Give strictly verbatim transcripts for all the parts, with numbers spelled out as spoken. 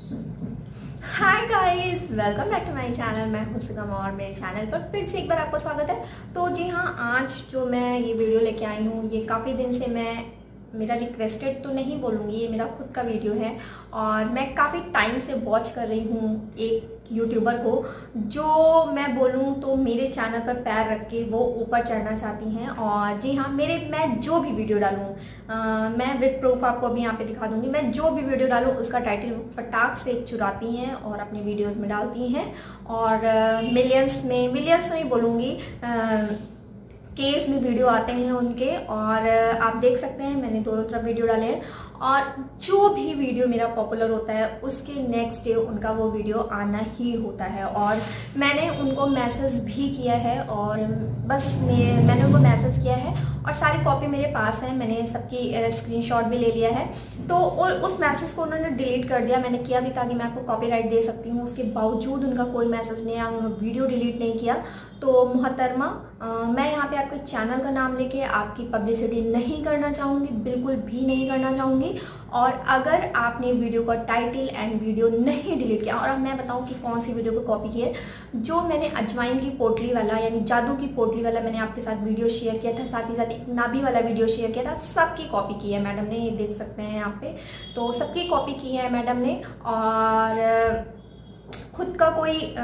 Hi guys, welcome back to my channel. मैं हूं सुगम और मेरे चैनल पर फिर से एक बार आपका स्वागत है। तो जी हाँ, आज जो मैं ये वीडियो लेके आई हूँ, ये काफ़ी दिन से मैं मेरा रिक्वेस्टेड तो नहीं बोलूँगी, ये मेरा खुद का वीडियो है और मैं काफ़ी टाइम से वॉच कर रही हूँ एक यूट्यूबर को, जो मैं बोलूँ तो मेरे चैनल पर पैर रख के वो ऊपर चढ़ना चाहती हैं। और जी हाँ, मेरे मैं जो भी वीडियो डालूँ, मैं विद प्रूफ आपको अभी यहाँ पे दिखा दूँगी, मैं जो भी वीडियो डालूँ उसका टाइटल फटाक से चुराती हैं और अपने वीडियोस में डालती हैं और मिलियंस में मिलियंस नहीं बोलूँगी, केस में वीडियो आते हैं उनके। और आप देख सकते हैं मैंने दोनों तरफ वीडियो डाले हैं और जो भी वीडियो मेरा पॉपुलर होता है उसके नेक्स्ट डे उनका वो वीडियो आना ही होता है। और मैंने उनको मैसेज भी किया है और बस मैं मैंने उनको मैसेज किया है और सारी कॉपी मेरे पास है, मैंने सबकी स्क्रीनशॉट भी ले लिया है। तो और उस मैसेज को उन्होंने डिलीट कर दिया, मैंने किया भी ताकि मैं आपको कॉपीराइट दे सकती हूँ, उसके बावजूद उनका कोई मैसेज नहीं आया, उन्होंने वीडियो डिलीट नहीं किया। तो मोहतरमा, मैं यहाँ पे आपके चैनल का नाम लेके आपकी पब्लिसिटी नहीं करना चाहूँगी, बिल्कुल भी नहीं करना चाहूँगी। और अगर आपने वीडियो का टाइटल एंड वीडियो नहीं डिलीट किया, और अब मैं बताऊँ कि कौन सी वीडियो को कॉपी की है, जो मैंने अजवाइन की पोटली वाला यानी जादू की पोटली वाला मैंने आपके साथ वीडियो शेयर किया था, साथ ही साथ एक नाभि वाला वीडियो शेयर किया था, सबकी कॉपी की है मैडम ने, ये देख सकते हैं यहाँ पे। तो सबकी कॉपी की है मैडम ने और खुद का कोई आ,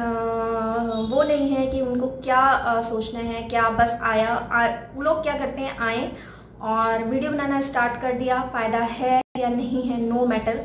वो नहीं है कि उनको क्या आ, सोचना है, क्या बस आया आ, लोग क्या करते हैं, आए और वीडियो बनाना स्टार्ट कर दिया, फ़ायदा है या नहीं है नो मैटर,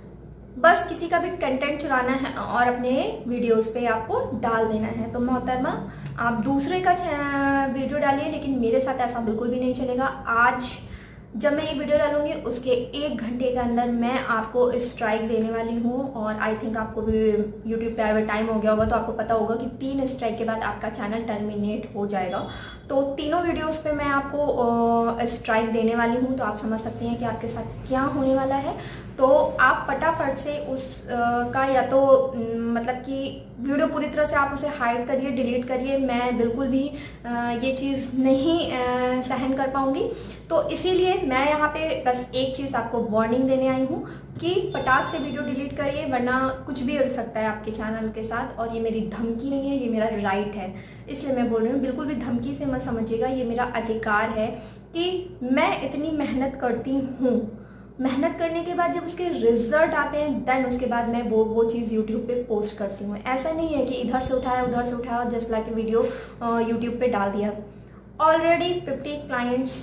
बस किसी का भी कंटेंट चुराना है और अपने वीडियोस पे आपको डाल देना है। तो मोहतरमा, आप दूसरे का वीडियो डालिए, लेकिन मेरे साथ ऐसा बिल्कुल भी नहीं चलेगा। आज जब मैं ये वीडियो डालूंगी उसके एक घंटे के अंदर मैं आपको स्ट्राइक देने वाली हूँ। और आई थिंक आपको भी यूट्यूब पे आए हुए टाइम हो गया होगा, तो आपको पता होगा कि तीन स्ट्राइक के बाद आपका चैनल टर्मिनेट हो जाएगा। तो तीनों वीडियोस पे मैं आपको स्ट्राइक देने वाली हूँ, तो आप समझ सकते हैं कि आपके साथ क्या होने वाला है। तो आप फटाफट से उस आ, का या तो मतलब कि वीडियो पूरी तरह से आप उसे हाइड करिए, डिलीट करिए। मैं बिल्कुल भी आ, ये चीज़ नहीं आ, सहन कर पाऊँगी। तो इसीलिए मैं यहाँ पे बस एक चीज़ आपको वार्निंग देने आई हूँ कि फटाक से वीडियो डिलीट करिए, वरना कुछ भी हो सकता है आपके चैनल के साथ। और ये मेरी धमकी नहीं है, ये मेरा राइट है, इसलिए मैं बोल रही हूँ, बिल्कुल भी धमकी से मत समझिएगा, ये मेरा अधिकार है कि मैं इतनी मेहनत करती हूँ। मेहनत करने के बाद जब उसके रिजल्ट आते हैं देन उसके बाद मैं वो वो चीज़ यूट्यूब पे पोस्ट करती हूँ। ऐसा नहीं है कि इधर से उठाया उधर से उठाया और जस्ट लाइक वीडियो यूट्यूब पे डाल दिया। ऑलरेडी फिफ्टी क्लाइंट्स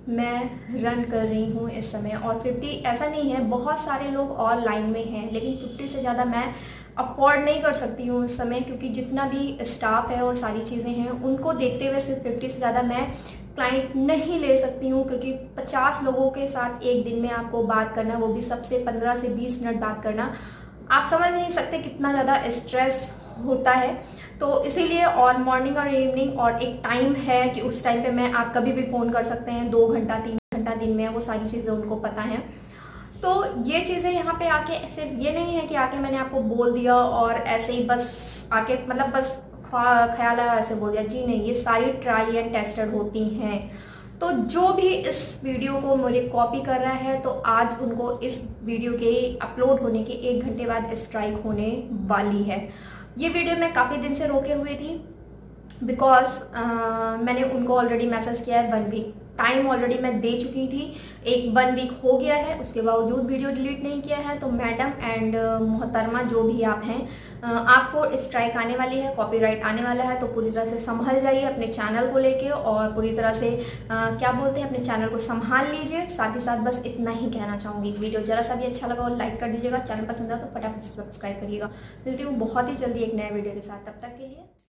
मैं रन कर रही हूँ इस समय, और फिफ्टी ऐसा नहीं है, बहुत सारे लोग और लाइन में हैं, लेकिन फिफ्टी से ज़्यादा मैं अफोर्ड नहीं कर सकती हूँ इस समय, क्योंकि जितना भी स्टाफ है और सारी चीज़ें हैं उनको देखते हुए सिर्फ फिफ्टी से ज़्यादा मैं क्लाइंट नहीं ले सकती हूँ। क्योंकि पचास लोगों के साथ एक दिन में आपको बात करना, वो भी सबसे पंद्रह से बीस मिनट बात करना, आप समझ नहीं सकते कितना ज़्यादा स्ट्रेस होता है। तो इसीलिए और मॉर्निंग और इवनिंग और एक टाइम है कि उस टाइम पे मैं आप कभी भी फ़ोन कर सकते हैं, दो घंटा तीन घंटा दिन में, वो सारी चीज़ें उनको पता है। तो ये चीज़ें यहाँ पे आके सिर्फ ये नहीं है कि आके मैंने आपको बोल दिया और ऐसे ही बस आके मतलब बस ख्याल आया ऐसे बोल दिया, जी नहीं, ये सारी ट्राई एंड टेस्टेड होती हैं। तो जो भी इस वीडियो को मेरे कॉपी कर रहा है, तो आज उनको इस वीडियो के अपलोड होने के एक घंटे बाद स्ट्राइक होने वाली है। ये वीडियो मैं काफ़ी दिन से रोके हुए थी, बिकॉज uh, मैंने उनको ऑलरेडी मैसेज किया है, वन वीक टाइम ऑलरेडी मैं दे चुकी थी, एक वन वीक हो गया है, उसके बावजूद वीडियो डिलीट नहीं किया है। तो मैडम एंड मोहतरमा जो भी आप हैं, uh, आपको स्ट्राइक आने वाली है, कॉपीराइट आने वाला है। तो पूरी तरह से संभल जाइए अपने चैनल को लेके और पूरी तरह से uh, क्या बोलते हैं, अपने चैनल को संभाल लीजिए। साथ ही साथ बस इतना ही कहना चाहूँगी, वीडियो जरा सा भी अच्छा लगा और लाइक कर दीजिएगा, चैनल पसंद आया तो फटाफट से सब्सक्राइब करिएगा। मिलती हूँ बहुत ही जल्दी एक नए वीडियो के साथ, तब तक के लिए।